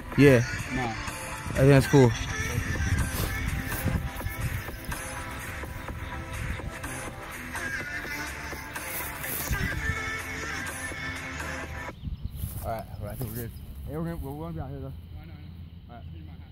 Yeah. No. I think that's cool. Alright, I think we're good. Hey, we're gonna be out here though. I know. Alright. Need my hat.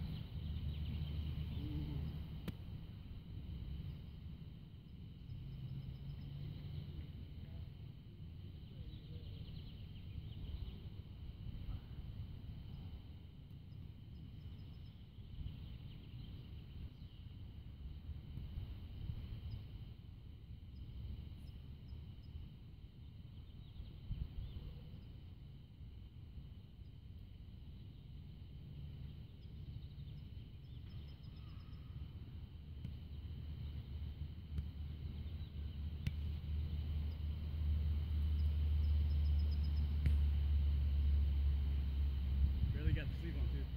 Barely got the sleeve on too.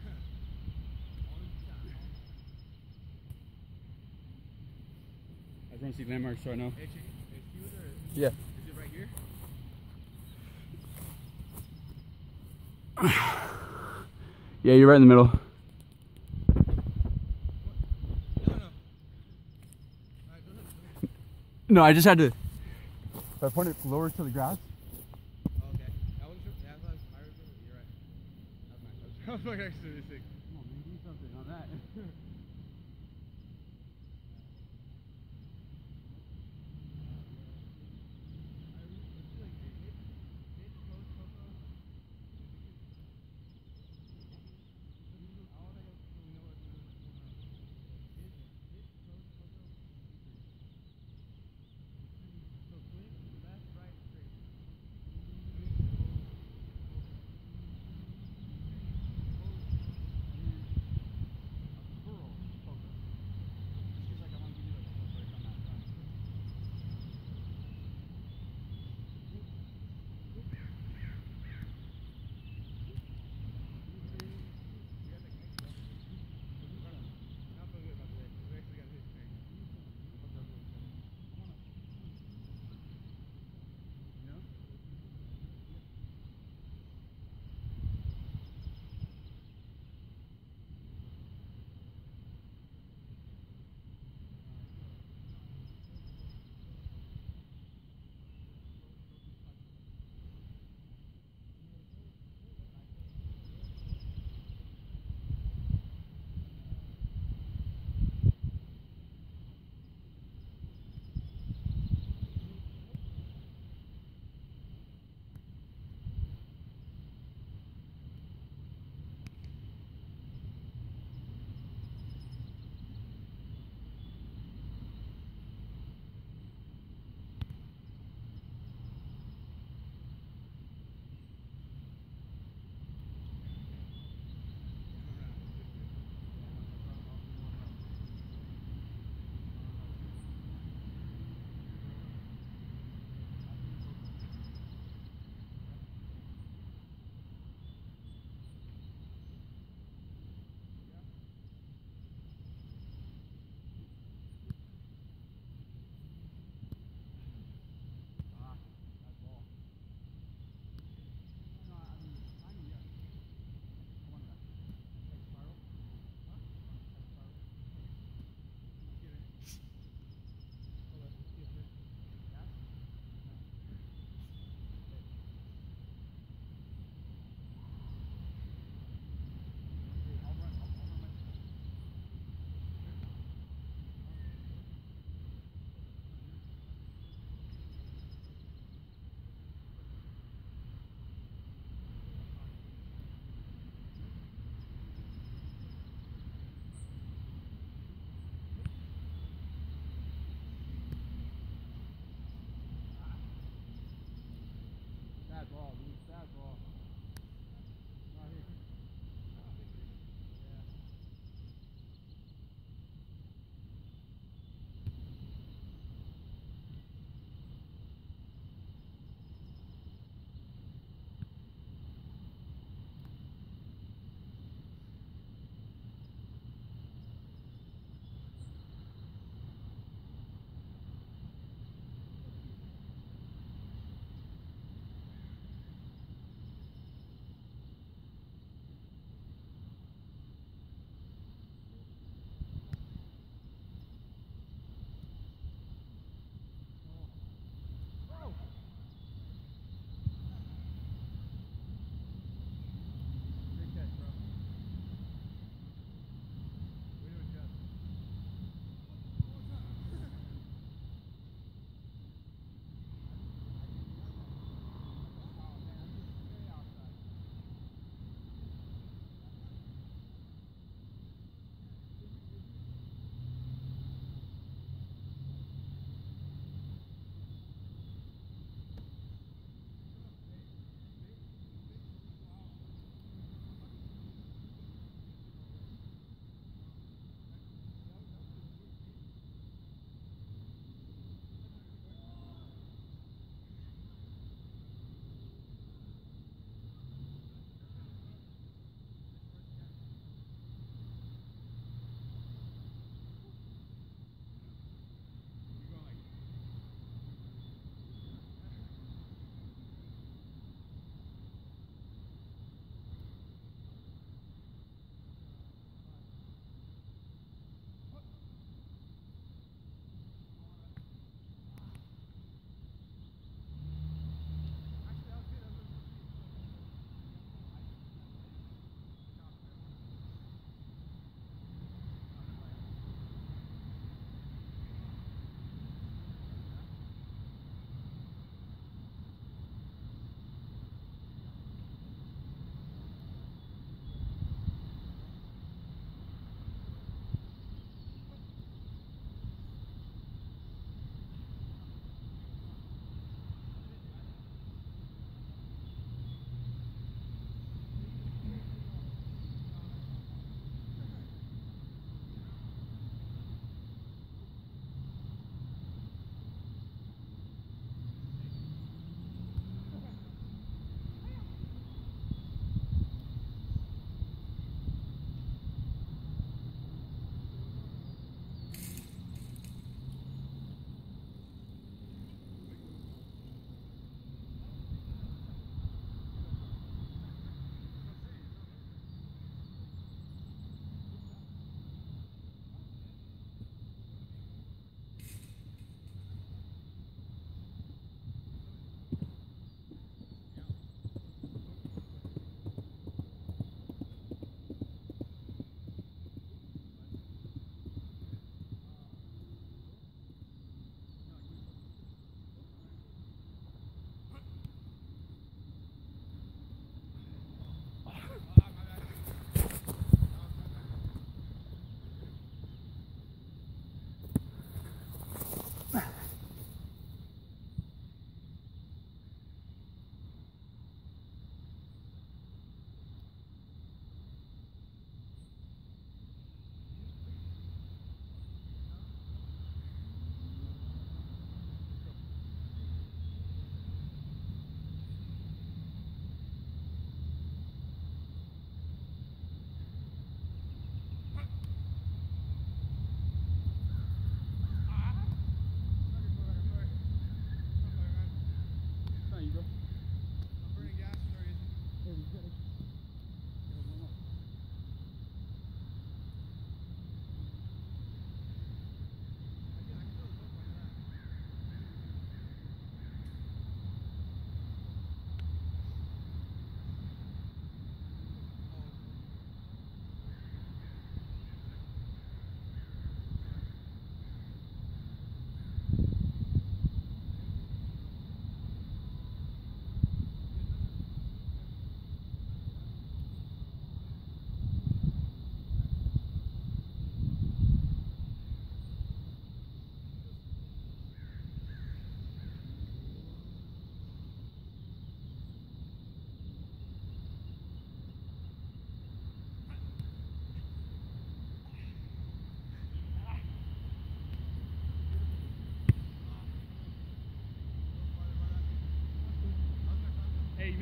I just want to see landmarks so I know. Yeah. Is it right here? Yeah, you're right in the middle. No, I just had to. If I point it lower to the grass. Okay. I wasn't sure. Yeah, I remember. You're right. That was nice. I was actually sick. Come on, man, do something on that.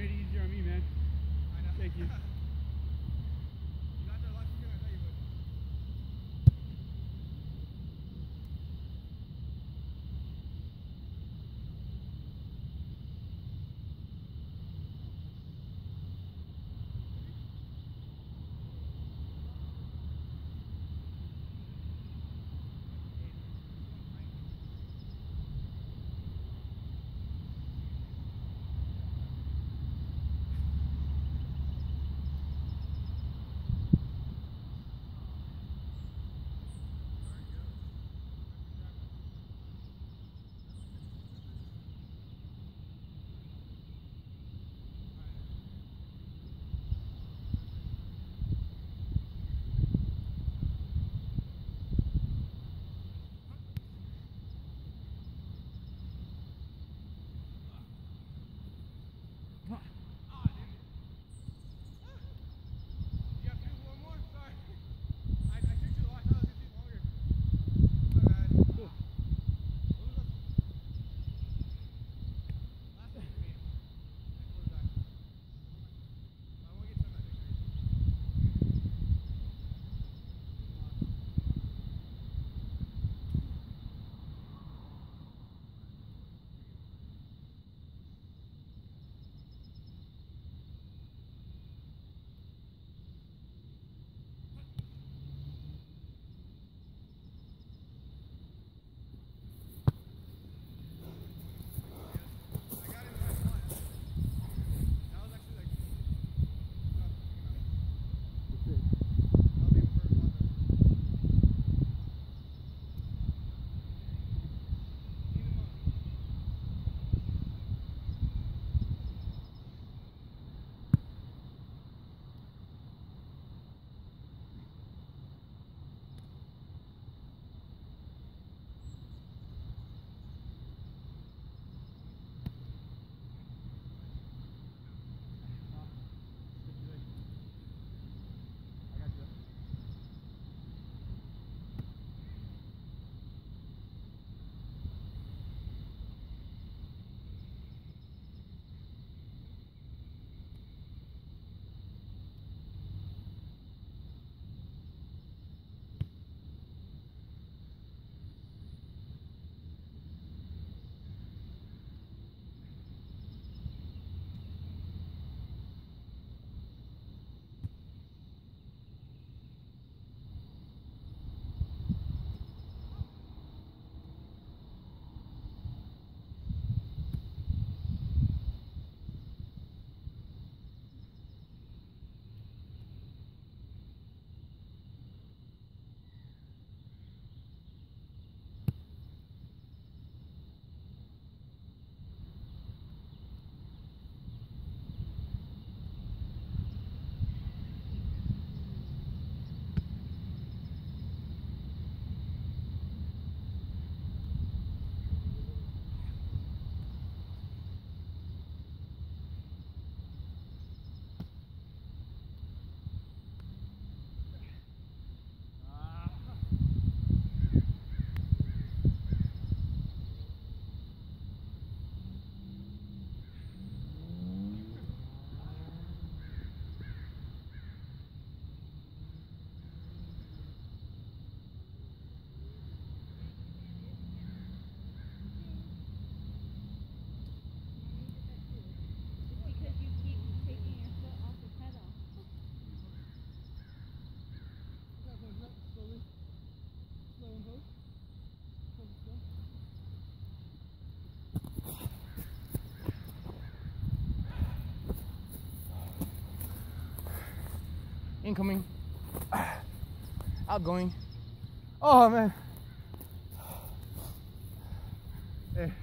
made it easier on me, man. I know. Thank you. You got there a lot quicker than I thought you would. You have to do one more? Sorry. I took too long. I thought it was going to take longer. My bad. Cool. What was that? Last one for me. Next one back. I want to get some of that victory. I got it when I saw it. That was actually like, no, That's it. that was even further process. Need him up. I got you. Because you keep taking your foot off the pedal. Slowly. Slow and hold. Hold it slow. Incoming. Outgoing. Oh, man. Hey.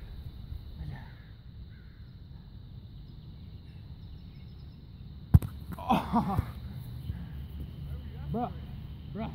Oh. Bruh. Bruh.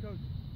coach.